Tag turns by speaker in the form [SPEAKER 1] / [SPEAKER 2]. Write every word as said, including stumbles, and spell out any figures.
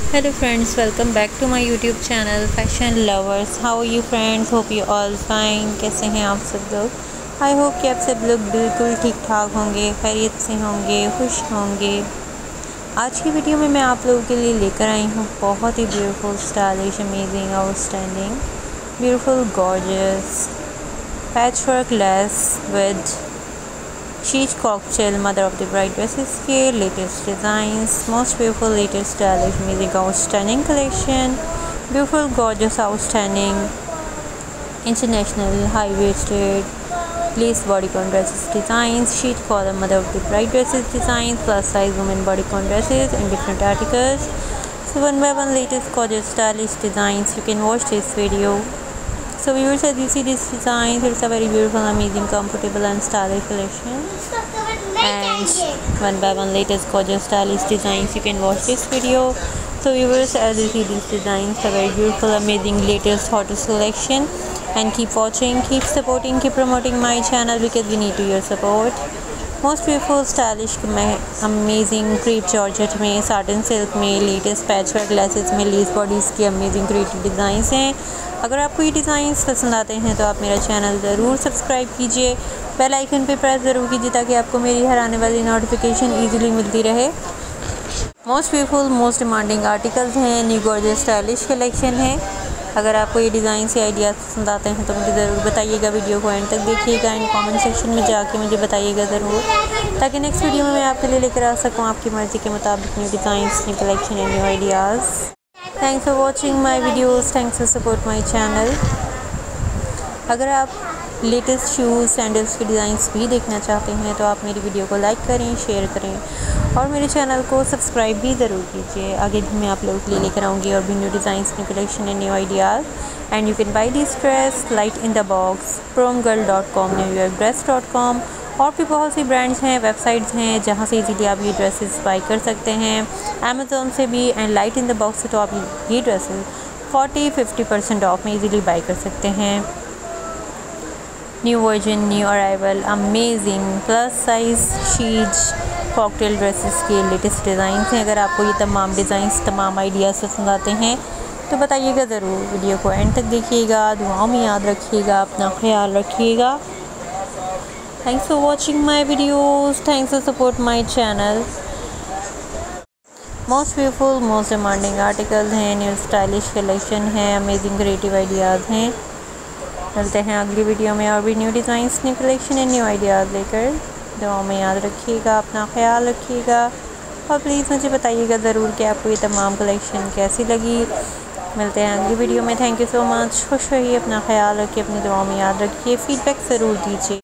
[SPEAKER 1] Hello friends, welcome back to my YouTube channel Fashion Lovers. How are you friends? Hope you all fine. कैसे हैं आप सब लोग? I hope कि आप सब लोग बिल्कुल ठीक ठाक होंगे, खैरियत से होंगे, खुश होंगे। आज की वीडियो में मैं आप लोगों के लिए लेकर आई हूँ बहुत ही beautiful, stylish, amazing, outstanding, beautiful, gorgeous patchwork lace with sheet cocktail mother of the bride dresses के latest designs, most beautiful, latest, stylish, amazing, outstanding collection, beautiful, gorgeous, outstanding, international, high-waisted, lace bodycon dresses designs, sheet collar mother of the bride dresses designs, plus size women bodycon dresses in different articles. So one by one, latest, gorgeous, stylish designs. You can watch this video. So viewers, as you see this design, it's a very beautiful, amazing, comfortable and stylish collection. And one by one, latest, gorgeous, stylish designs. You can watch this video. So viewers, as you see these designs, a very beautiful, amazing, latest, hottest collection. And keep watching, keep supporting, keep promoting my channel because we need your support. Most beautiful, stylish, amazing, crepe georgette में, satin silk में, latest patchwork laces में, lace bodies की amazing creative designs हैं। अगर आपको ये designs पसंद आते हैं तो आप मेरा चैनल ज़रूर सब्सक्राइब कीजिए, बेल आइकन पे प्रेस ज़रूर कीजिए ताकि आपको मेरी हर आने वाली नोटिफिकेशन ईजिली मिलती रहे। Most beautiful, most demanding articles हैं, न्यू गॉर्जियस स्टाइलिश कलेक्शन है। अगर आपको ये डिज़ाइन से आइडियाज़ पसंद आते हैं तो मुझे ज़रूर बताइएगा, वीडियो को एंड तक देखिएगा, एंड कमेंट सेक्शन में जाके मुझे बताइएगा ज़रूर, ताकि नेक्स्ट वीडियो में मैं आपके लिए लेकर आ सकूँ आपकी मर्ज़ी के मुताबिक new designs, new collection and new ideas. Thanks for watching my videos, thanks for support my channel. अगर आप लेटेस्ट शूज़, सैंडल्स के डिज़ाइंस भी देखना चाहते हैं तो आप मेरी वीडियो को लाइक करें, शेयर करें और मेरे चैनल को सब्सक्राइब भी ज़रूर कीजिए। आगे भी मैं आप लोगों के लिए लेकर आऊँगी और भी new designs, new collection and new ideas. And you can buy this dress light in the box, prom girl dot com, new York dress dot com, और भी बहुत सी ब्रांड्स हैं, वेबसाइट्स हैं जहाँ से इजीली आप ये ड्रेसेस बाई कर सकते हैं। अमेज़ोन से भी, and light in the box से तो आप ये dresses forty fifty percent off में इजीली बाई कर सकते हैं। New version, new arrival, amazing plus size sheet cocktail dresses के लेटेस्ट डिज़ाइंस हैं। अगर आपको ये तमाम डिज़ाइंस, तमाम आइडियाज़ पसंद आते हैं तो बताइएगा ज़रूर, वीडियो को एंड तक देखिएगा, दुआओं में याद रखिएगा, अपना ख्याल रखिएगा। Thanks for watching my videos, thanks for support my channel. Most beautiful, most demanding articles हैं, न्यू स्टाइलिश कलेक्शन है, अमेजिंग क्रिएटिव आइडियाज़ हैं। मिलते हैं अगली वीडियो में और भी new designs, new collection and new ideas लेकर। दुआओं में याद रखिएगा, अपना ख्याल रखिएगा और प्लीज़ मुझे बताइएगा ज़रूर कि आपको ये तमाम कलेक्शन कैसी लगी। मिलते हैं अगली वीडियो में। Thank you so much. खुश रहिए, अपना ख्याल रखिए, अपनी दुआओं में याद रखिए, फ़ीडबैक ज़रूर दीजिए।